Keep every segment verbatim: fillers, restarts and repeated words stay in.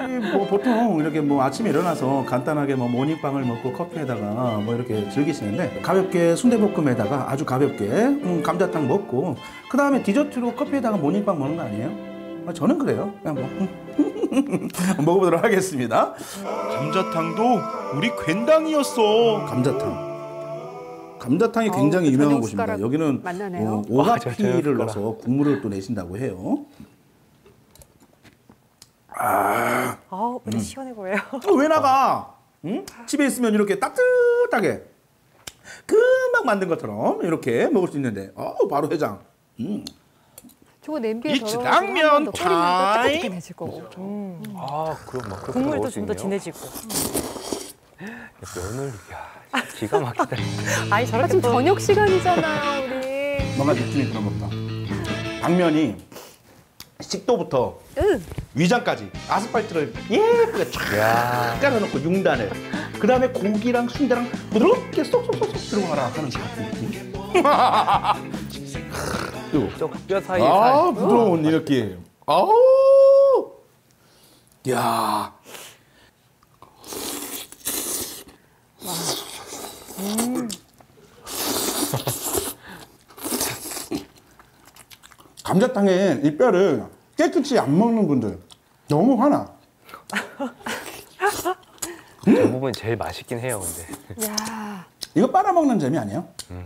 뭐 보통 이렇게 뭐 아침에 일어나서 간단하게 뭐 모닝빵을 먹고 커피에다가 뭐 이렇게 즐기시는데 가볍게 순대볶음에다가 아주 가볍게 음, 감자탕 먹고 그 다음에 디저트로 커피에다가 모닝빵 먹는 거 아니에요? 아, 저는 그래요. 그냥 뭐 먹어보도록 하겠습니다. 감자탕도 우리 괜당이었어. 감자탕. 감자탕이 어우, 굉장히 또 유명한 저녁 곳입니다. 숟가락 여기는 맛나네요. 어, 아, 저 오가피를 저녁 넣어서 국물을 또 내신다고 해요. 아, 아우, 근데 시원해 보여요. 어, 왜 나가? 응? 집에 있으면 이렇게 따뜻하게 금방 만든 것처럼 이렇게 먹을 수 있는데, 어, 바로 해장. 음. 저거 냄비에 It's 덜어서 당면 한번 더 끓이면 또 타임. 뜨끈뜨끈해질 거고. 음. 아, 그럼 막 그렇게 국물도 먹을 수 좀 더 있네요. 진해지고. 면을 야, 기가 막히다. 아니, 저렇게 지금 저녁 시간이잖아요, 우리. 뭔가 느낌이 그런 겁니다. 당면이 식도부터 응. 위장까지 아스팔트를 예쁘게 쫙 야. 깔아놓고 융단을 그 다음에 고기랑 순대랑 부드럽게 쏙쏙쏙쏙 들어가라 하는 그 같은 느낌. 그리고 뼈 사이 아 살. 부드러운 이 느낌. 아우 야 감자탕에 이 뼈를 깨끗이 안 먹는 분들 너무 화나. 저 부분이 제일 맛있긴 해요, 근데. 야, 이거 빨아먹는 재미 아니에요? 음.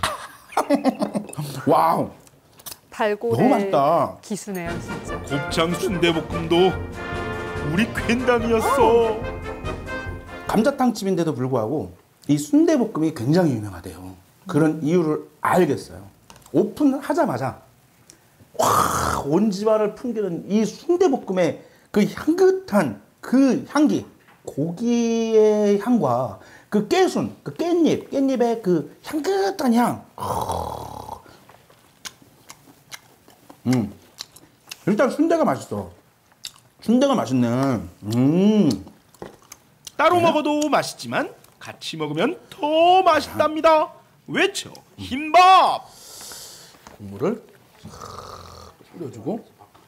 와우 달고래. 너무 맛있다. 기수네요, 진짜. 곱창 순대볶음도 우리 괜당이었어. 감자탕 집인데도 불구하고 이 순대볶음이 굉장히 유명하대요. 그런 이유를 알겠어요. 오픈하자마자 확 온 집안을 풍기는 이 순대볶음의 그 향긋한 그 향기, 고기의 향과 그 깨순, 그 깻잎, 깻잎의 그 향긋한 향. 음, 일단 순대가 맛있어. 순대가 맛있네. 음. 따로 먹어도 맛있지만 같이 먹으면 더 맛있답니다. 외쳐 흰밥. 국물을 뿌려주고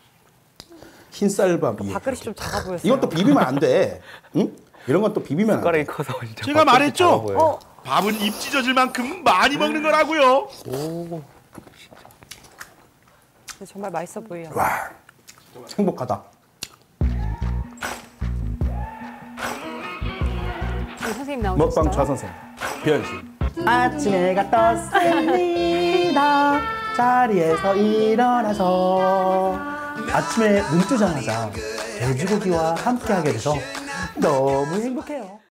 흰쌀밥 위에. 밥그릇이 좀 작아 보였어요. 이것도 비비면 안 돼. 응? 이런 건 또 비비면 안 숟가락이 돼. 커서 진짜. 제가 밥솥이 말했죠? 작아 보여요. 어, 밥은 입 찢어질 만큼 많이 먹는 거라고요. 오. 근데 정말 맛있어 보여요. 와, 행복하다. 우리 선생님 나오셨어요? 먹방 좌선생 별씨. 아침에 가 떴습니다. 자리에서 일어나서 아침에 눈 뜨자마자 돼지고기와 함께하게 돼서 너무 행복해요.